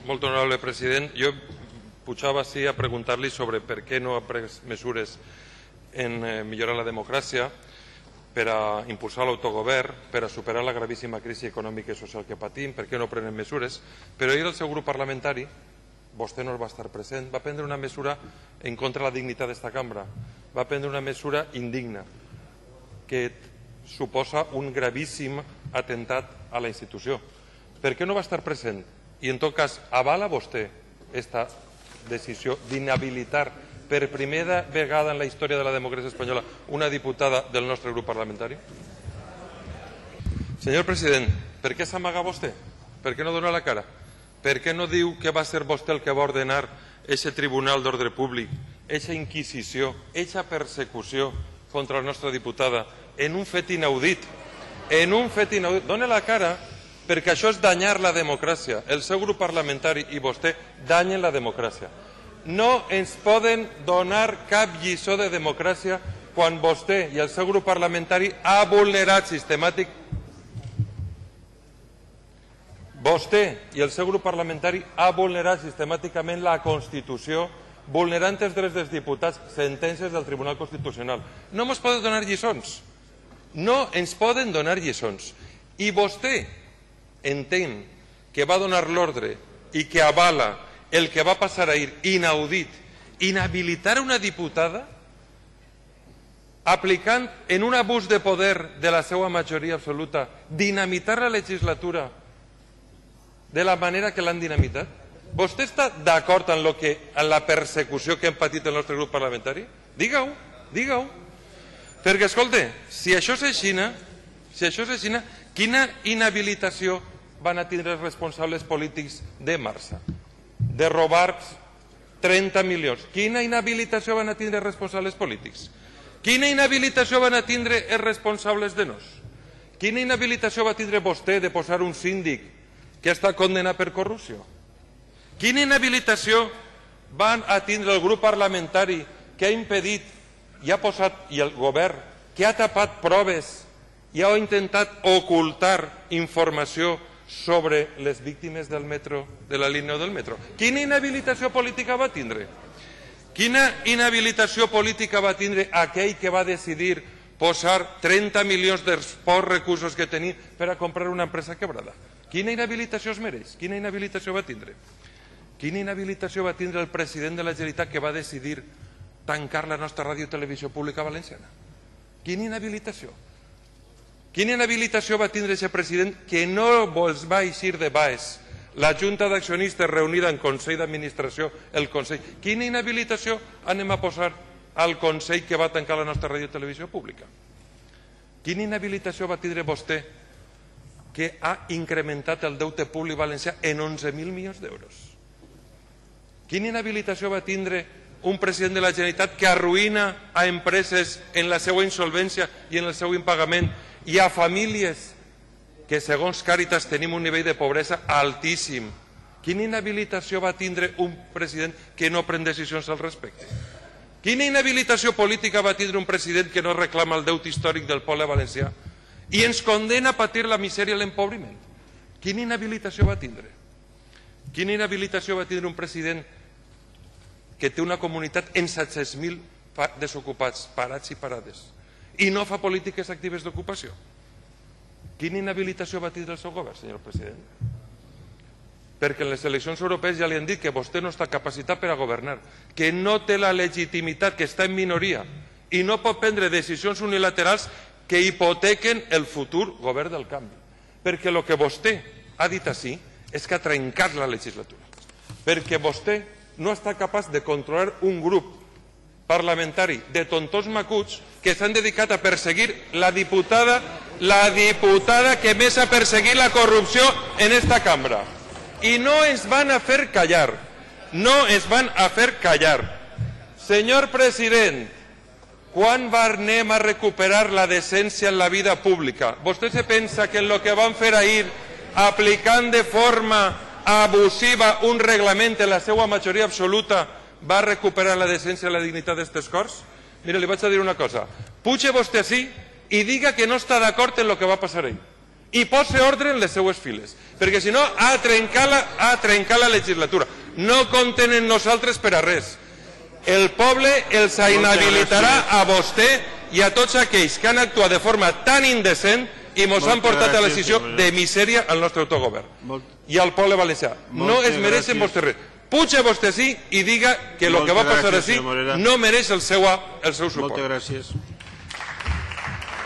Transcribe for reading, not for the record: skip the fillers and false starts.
Molt honorable president. Jo pujava així a preguntar-li sobre per què no ha pres mesures en millorar la democràcia, per a impulsar l'autogovern, per a superar la gravíssima crisi econòmica i social que patim, per què no prenen mesures. Però ahir el seu grup parlamentari, vostè no va estar present, va prendre una mesura en contra de la dignitat d'esta cambra, va prendre una mesura indigna, que suposa un gravíssim atemptat a la institució. Per què no va estar present? I en tot cas, avala vostè aquesta decisió d'inhabilitar per primera vegada en la història de la democràcia espanyola una diputada del nostre grup parlamentari? Senyor president, per què s'amaga vostè? Per què no dona la cara? Per què no diu que va ser vostè el que va ordenar aquest Tribunal d'Ordre Públic, aquesta inquisició, aquesta persecució contra la nostra diputada en un fet inaudit? En un fet inaudit. Dona la cara, perquè això és danyar la democràcia. El seu grup parlamentari i vostè danyen la democràcia. No ens poden donar cap lliçó de democràcia quan vostè i el seu grup parlamentari ha vulnerat sistemàticament la Constitució, vulnerant els drets dels diputats, sentències del Tribunal Constitucional. No ens poden donar lliçons. No ens poden donar lliçons. I vostè entén que va donar l'ordre i que avala el que va passar ahir, inaudit, inhabilitar una diputada aplicant en un abús de poder de la seva majoria absoluta, dinamitar la legislatura de la manera que l'han dinamitat? Vostè està d'acord en la persecució que hem patit el nostre grup parlamentari? Digue-ho, digue-ho. Perquè, escolta, si això és així, quina inhabilitació van a tindre els responsables polítics de Marsa, de robar 30 milions? Quina inhabilitació van a tindre els responsables polítics? Quina inhabilitació van a tindre els responsables de Nos? Quina inhabilitació va tindre vostè de posar un síndic que està condenat per corrupció? Quina inhabilitació van a tindre el grup parlamentari que ha impedit i ha posat, i el govern, que ha tapat proves i ha intentat ocultar informació sobre les víctimes del metro, de la línia del metro? Quina inhabilitació política va tindre? Quina inhabilitació política va tindre aquell que va decidir posar 30 milions dels pocs recursos que tenia per a comprar una empresa quebrada? Quina inhabilitació es mereix? Quina inhabilitació va tindre? Quina inhabilitació va tindre el president de la Generalitat que va decidir tancar la nostra ràdio i televisió pública valenciana? Quina inhabilitació? Quina inhabilitació va tindre aquest president que no els va eixir de baix la Junta d'Accionistes reunida en Consell d'Administració, el Consell? Quina inhabilitació anem a posar al Consell que va tancar la nostra ràdio i televisió pública? Quina inhabilitació va tindre vostè que ha incrementat el deute públic valencià en 11.000 milions d'euros? Quina inhabilitació va tindre un president de la Generalitat que arruïna a empreses en la seva insolvència i en el seu impagament i a famílies que, segons Càritas, tenim un nivell de pobresa altíssim? Quina inhabilitació va tindre un president que no pren decisions al respecte? Quina inhabilitació política va tindre un president que no reclama el deute històric del poble valencià i ens condena a patir la misèria i l'empobriment? Quina inhabilitació va tindre? Quina inhabilitació va tindre un president que té una comunitat en 700.000 desocupats, parats i parades, i no fa polítiques actives d'ocupació? Quina inhabilitació va tindre el seu govern, senyor president? Perquè en les eleccions europees ja li han dit que vostè no està capacitat per a governar, que no té la legitimitat, que està en minoria i no pot prendre decisions unilaterals que hipotequen el futur govern del canvi. Perquè el que vostè ha dit així és que ha trencat la legislatura. Perquè vostè no està capaç de controlar un grup parlamentari de tontons macuts que s'han dedicat a perseguir la diputada que més ha perseguit la corrupció en esta cambra. I no ens van a fer callar. No ens van a fer callar. Senyor president, quan anem a recuperar la decència en la vida pública? Vostè se pensa que en el que van fer ahir, aplicant de forma abusiva un reglament en la seva majoria absoluta, va recuperar la decència i la dignitat d'aquestes Corts? Mira, li vaig a dir una cosa. Puja vostè així i diga que no està d'acord en el que va passar ahir. i posi ordre en les seues files, perquè si no ha trencat la legislatura. No compten amb nosaltres per a res. El poble els inhabilitarà a vostè i a tots aquells que han actuat de forma tan indecent i ens han portat a la decisió de misèria al nostre autogovern i al poble valencià. No es mereixen vostè res. Puja vostè sí i diga que el que va passar així no mereix el seu suport. Moltes gràcies.